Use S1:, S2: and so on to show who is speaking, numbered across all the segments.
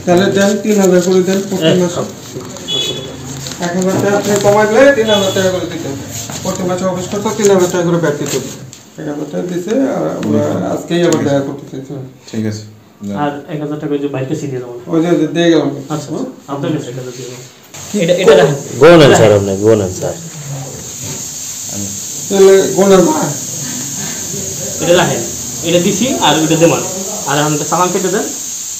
S1: তাহলে দেন 3000 করে দেন প্রতি মাসে 1000 টাকা আপনি কমাইলে 3000 টাকা করে দিতে হবে প্রতি মাসে অফিস করতে 3000 টাকা করে ব্যাক দিতে হবে 1000 টাকা দিতে আর আমরা আজকেই আবার দেখা করতে চাইছি
S2: ঠিক আছে
S3: আর 1000 টাকা যে বাইকে দিয়ে দেব
S1: ওই যে দিয়ে গেলাম
S3: আচ্ছা আপনার কাছে 1000 দিয়ে দেব এটা রাখেন
S4: গোনান স্যার আপনি গোনান স্যার
S1: তাহলে গোনার মা
S3: এটা রাখেন এটা দিছি আর ওইটা দেমান আর আমাদের সালাম কেটে দেন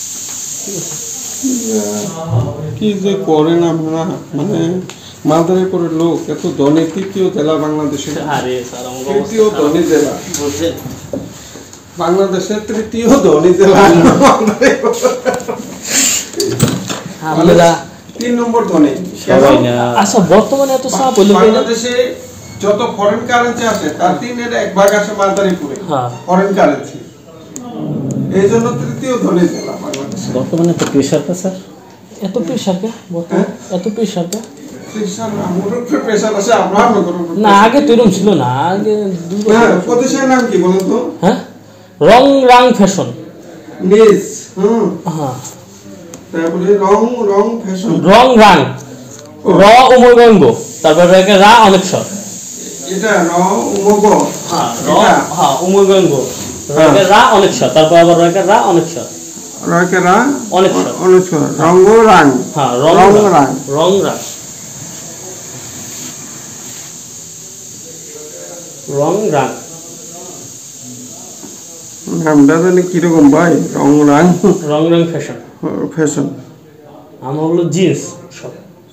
S1: কি যে করেন আপনারা মানে মাদারীপুরের লোক এত ধনী তৃতীয় জেলা বাংলাদেশে
S3: আরে স্যার আমাকে
S1: তৃতীয় ধনী জেলা
S3: বলছেন
S1: বাংলাদেশের তৃতীয় ধনী জেলা
S3: আমরা
S1: 3 নম্বর ধনী
S4: সবাই না
S3: আচ্ছা বর্তমানে এত চাপ হইলো
S1: বাংলাদেশে যত ফরেন কারেন্সি আছে তার 3 এর 1 ভাগ আসে মাদারীপুরে
S3: হ্যাঁ
S1: ফরেন কারেন্সি এই জন্য তৃতীয় ধনী জেলা বাংলাদেশে
S4: বর্তমানে তো প্রেশারটা স্যার
S3: এত প্রেশার কে বর্তমানে এত প্রেশার কে
S1: প্রেশার আমারও প্রেশার আছে আমরা করব
S3: না আগে তো এরকম ছিল না আগে
S1: হ্যাঁ প্রতিষ্ঠানের নাম কি বলুন তো
S3: হ্যাঁ রং ফ্যাশন
S1: নিস
S3: হ্যাঁ
S1: তারপরে রং ফ্যাশন
S3: রাং র উমগঙ্গ তারপর একটা রা অনেক স্বর
S1: এটা উমগ
S3: হ্যাঁ হ্যাঁ উমগঙ্গ রা অনেক স্বর তারপর আবার একটা রা অনেক স্বর
S1: রকেরা
S3: অনেক স্বর
S1: অনেক স্বর রং
S3: হ্যাঁ
S1: রং
S3: রাং
S1: নামটা জানি কিরকম ভাই
S3: রং ফ্যাশন
S1: ফ্যাশন
S3: আমার হলো জিন্স সব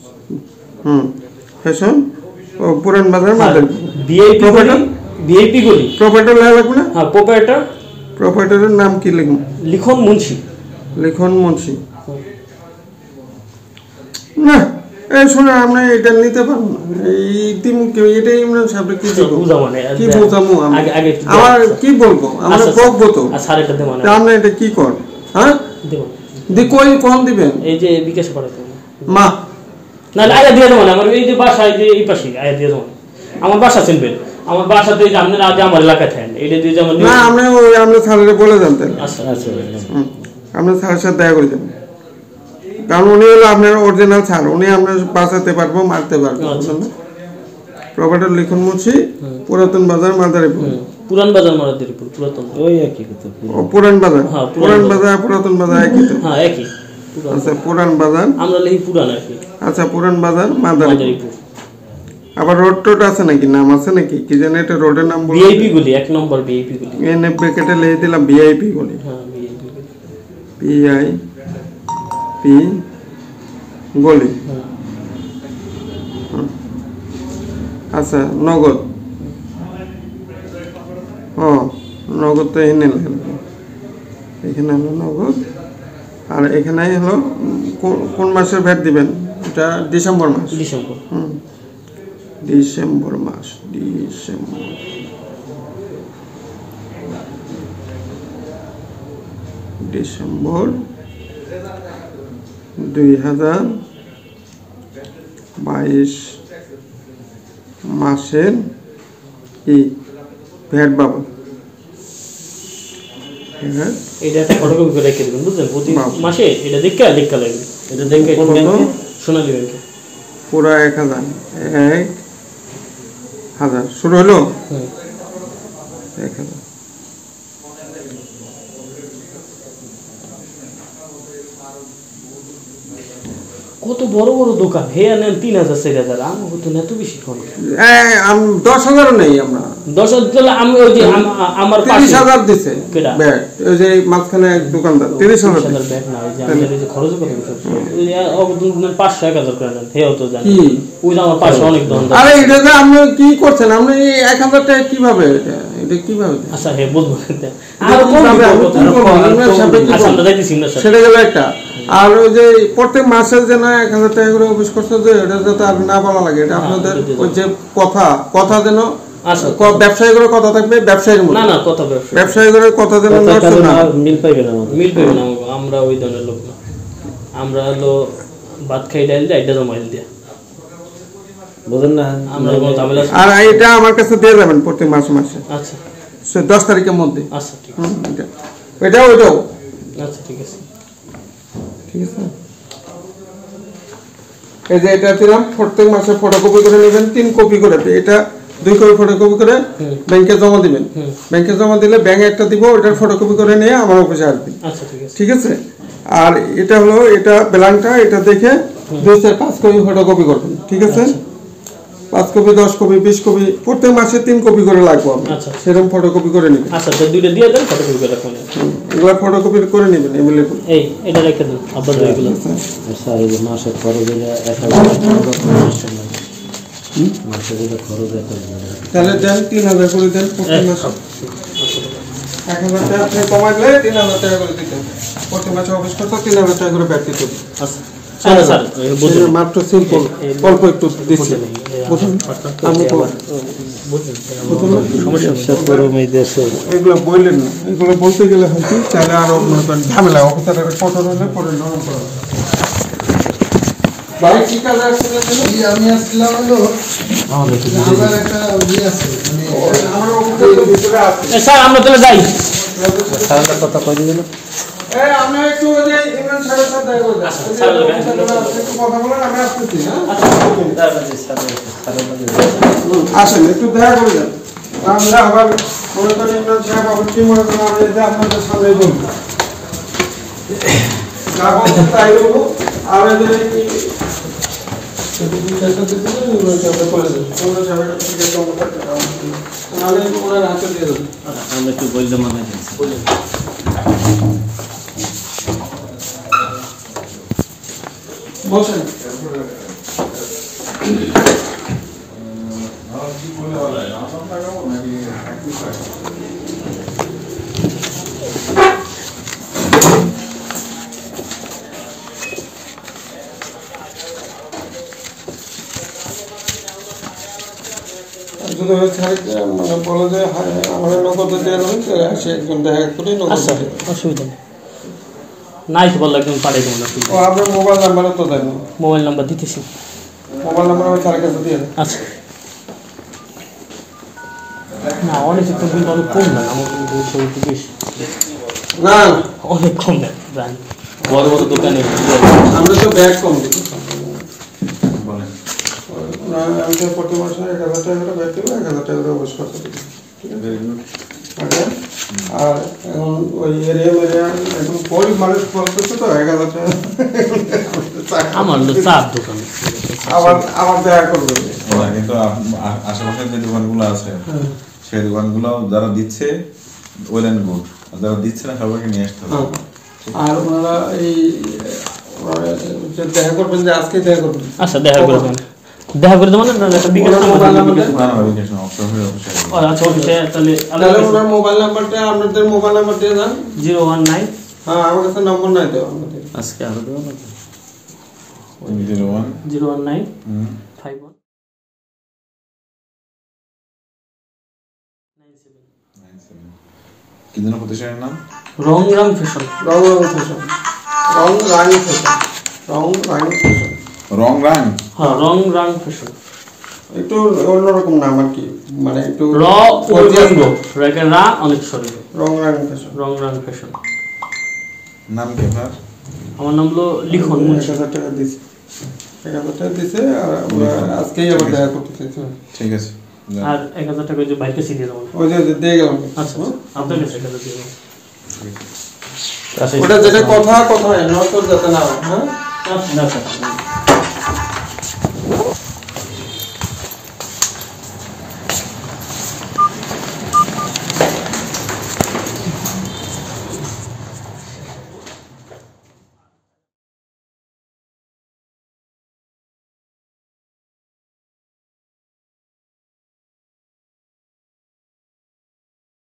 S1: ফ্যাশন ও পুরান বাজার মাদারীপুর
S3: ভিআইপি গলি
S1: প্রোপাইটার লাগবে না
S3: হ্যাঁ
S1: প্রোপাইটারের নাম কি লিখুন
S3: লিখন মুন্সি
S1: না এই শুনে আমরা এটা নিতে পারবো না এই তিমুকে এটাই আমরা সামনে কি দেবো কি বোঝামু আমার কি বলবো আমরা বকবো তো
S3: স্যার এটা দেব না
S1: আপনি এটা কি কর হ্যাঁ
S3: দেব
S1: দি কই কোন দিবেন
S3: এই যে বিকাশ পাঠাতে
S1: মা
S3: না আয়া দিয়ে দেব না আমার এই যে বাসা এই যে এই পাশে আয়া দিয়ে দেব আমার বাসা চিনবেন আমার বাসাতে যে আপনি আজ আমার এলাকায় থাকেন এইটা দিয়ে যেমন
S1: না আমরা স্যারের বলে জানতেন
S3: আচ্ছা আচ্ছা
S1: আমরা স্যারের সাথে দেখা করে যাবেন কারণ উনি হলো আপনার অরিজিনাল স্যার উনি আমরা বাঁচাতে পারবো মারতে পারবো প্রপার্টার লিখন মুছি পুরাতন বাজার মাদারীপুর
S3: পুরান বাজার মাদারীপুর পুরাতন
S4: ওই একই কথা
S1: পুরান বাজার পুরাতন বাজার একই তো
S3: হ্যাঁ একই
S1: আচ্ছা পুরান বাজার
S3: আমরা লিখি পুরান আর কি
S1: আচ্ছা পুরান বাজার মাদারীপুর আবার রোড টোড আছে নাকি নাম আছে নাকি কি জানি এটা রোডের নাম বলি
S3: ভিআইপি গলি 1 নম্বর ভিআইপি গলি
S1: এনে ব্র্যাকেটে লিখে দিলাম ভিআইপি গলি
S3: হ্যাঁ ভিআইপি গলি
S1: পি গলি আচ্ছা নগদ নগদ তো এনে এখানে হলো নগদ আর এখানে হলো কোন মাসের ভ্যাট দিবেন এটা ডিসেম্বর মাস ডিসেম্বর 2022 মাসের কি ভ্যাট বাবদ
S3: এটা একটা ফটোকপি করে রেখে দিবেন বুঝলেন প্রতি মাসে এটা দেখে লাগবে এটা দেখে সোনালী ব্যাংকে
S1: পুরো 1000 শুরু হলো 1000
S3: কত বড় বড় দোকান হে নেন 3000 4000 আমি তো এত বেশি কোন
S1: 10,000 নেই আমরা
S3: 10,000 দিলে আমি ওই যে আমার
S1: 30,000 দিছে ব্যাট ওই যে মাঝখানে এক দোকানদার 30,000
S3: ব্যাট না ওই যে আমাদের এই যে খরচ কত ওই অবদুন 500 1000 করে নেন হেও তো জানেন ওই যে আমার পাশে অনেক দোকান
S1: আরে এটা যে আপনি কি করছেন আপনি 1000 টাকা কিভাবে এটা কিভাবে
S3: আচ্ছা হে বুঝবো
S1: আর আমরা যাইতেছি না সেটা গেল একটা আর ওই যে প্রত্যেক মাসে যে না 1000 টাকা করে অফিস করতে যে এটা যাতে আর না বলা লাগে এটা আপনাদের ওই যে কথা যেন আচ্ছা ব্যবসায়ীদের কথা থাকবে ব্যবসায়ীর মধ্যে
S3: না কথা
S1: ব্যবসায়ীদের কথা যেন
S4: মিল পাইবে না
S3: আমরা ওই ধরনের লোক না আমরা হলো ভাত খাই ডাল দিয়ে এটা জমাইল দিয়া
S4: বুঝেন না
S3: আমরা কোনো ঝামেলা
S1: আর এটা আমার কাছে দিয়ে যাবেন প্রত্যেক মাসে
S3: আচ্ছা
S1: 10 তারিখের মধ্যে
S3: আচ্ছা ঠিক আছে
S1: এটাও
S3: আচ্ছা ঠিক আছে
S1: ঠিক আছে? এই যে এটা দিলাম, প্রত্যেক মাসে ফটোকপি করে নেবেন, 3 কপি করে। এটা 2 কপি ফটোকপি করে ব্যাংকে জমা দিবেন। ব্যাংকে জমা দিলে ব্যাংকে একটা দিব, ওটার ফটোকপি করে নিয়ে আমার অফিসে আসবেন।
S3: আচ্ছা ঠিক আছে।
S1: ঠিক আছে? আর এটা হলো, এটা ব্ল্যাঙ্কটা, এটা দেখে 2-5 কপি ফটোকপি করবেন। ঠিক আছে? 5 কপি, 10 কপি, 20 কপি, প্রত্যেক মাসে 3 কপি করে লাগবে।
S3: আচ্ছা
S1: সেরকম ফটোকপি করে নেবেন।
S3: আচ্ছা, তো দুইটা দিয়ে দেন, ফটোকপি করে রাখুন।
S1: এগুলো ফটোকপি করে নেবেন এভেলেবল।
S3: এই এটা রেখে দেন আব্বা, এগুলো
S4: স্যার এই যে মাসে খরচ হলে 1000 মাসে যেটা খরচ
S1: তাহলে দেন 3000 করে দেন প্রত্যেক মাসে। 1000 টাকা আপনি কমাইলে 3000 টাকা করে দিতে হবে। প্রত্যেক মাসে অফিস করতে 3000 টাকা করে ব্যাট দিতে হবে।
S3: আচ্ছা স্যার বুঝুন,
S1: মাত্র সিম্পল অল্প একটু দিচ্ছি। বুঝুন আমি তো
S4: সমস্যা করো এই দেশে
S1: এগুলো বললেন না, এগুলো বলতে গেলে হয়তো তাহলে আরো ঝামেলা। অফিসারের ফটো হলে পরে নরম করা হবে। ভাই কি কাজ আসছিল?
S2: আমি আসছিলাম হলো আমার একটা আছে মানে
S1: আমার অফিসের ভিতরে আছে।
S3: স্যার আমরা তাহলে যাই।
S4: স্যারের কথা কই দিবেন?
S1: আমরা একটু ওই যে ইমরান সাহেবের সাথে দেখা করে একটু কথা বলেন, আমি আসতেছি। আসেন একটু দেখা করে যান। আমরা আবার মনে করি ইমরান সাহেব আবার কি মনে করেন, আমি যে আপনাদের সামনে বলবো যা বলবো তাই বলবো। আর এদের
S4: আমরা একটু বলতে মানে
S1: বসেন। যদি মানে বলে যে আমাদের নগদ দেওয়া হবে, সে একজন দেখা করে নগদ
S3: আচ্ছা
S1: দেবে।
S3: অসুবিধা নেই, নাই তো বললো একদম পাঠিয়ে দেবো না।
S1: ও আপনার মোবাইল নাম্বারও তো দেন।
S3: মোবাইল নাম্বার দিতেছি।
S1: মোবাইল নাম্বার আমি স্যারের কাছে দিয়ে দেন।
S3: আচ্ছা না, অনেক একটু কিন্তু অনেক কম না, আমার কিন্তু একটু বেশি,
S1: না
S3: অনেক কম দেন জানি, বড় বড় দোকানে
S1: আমরা তো ব্যাগ কম দিই। আমি তো প্রতি মাসে 1000 টাকা করে ব্যাগ দেবো, 1000 টাকা করে অবশ্য খরচ দেবো। ঠিক আছে? আর এখন ওই এরিয়া এখন গরিব মানুষ খরচ করছে তো 1000 টাকা
S3: আমার চার দোকান।
S1: আবার দেখা করবে।
S5: কিন্তু আশেপাশে যে দোকানগুলো আছে সেই দোকানগুলো যারা দিচ্ছে ওয়েল অ্যান্ড গুড, যারা দিচ্ছে না সবাইকে নিয়ে আসতে হবে।
S1: আর ওনারা এই দেখা করবেন, যে আজকে দেখা করবেন।
S3: আচ্ছা দেখা করে দেবেন, দেখা করে দেবেন না একটা বিকাশ
S1: মোবাইল নাম্বার দেন।
S5: না না ভেরিফিকেশন অফিসে
S3: আচ্ছা অফিসে তাহলে
S1: তাহলে ওনার মোবাইল নাম্বারটা, আপনাদের মোবাইল নাম্বার দিয়ে দেন।
S3: 019
S1: হ্যাঁ আমার কাছে নম্বর নাই তো আপনাদের।
S4: আজকে আরো দেবো না
S3: 019 51
S5: কি যেন প্রতিষ্ঠানের নাম?
S3: রং ফ্যাশন।
S1: রং ফ্যাশন।
S5: রং রাং।
S3: হ্যাঁ রং ফ্যাশন।
S1: একটু অন্যরকম নাম আর কি, মানে একটু
S3: রা অনেক সরি।
S1: রং ফ্যাশন।
S5: নাম কি আপনার?
S3: আমার নাম হলো লিখন।
S1: 1000 টাকা দিছে। 1000 টাকা দিছে, আর আমরা আজকেই আবার দেখা করতে চাইছি।
S5: ঠিক আছে।
S3: আর 1000 টাকা যে বাইকে দিয়ে দেবো।
S1: ওই যে দিয়ে গেলাম।
S3: আচ্ছা আপনার কাছে 1000 দিয়ে দেবো।
S1: ওটা যেটা কথা নয়, নয়তো যাতে না হয়। হ্যাঁ
S3: আচ্ছা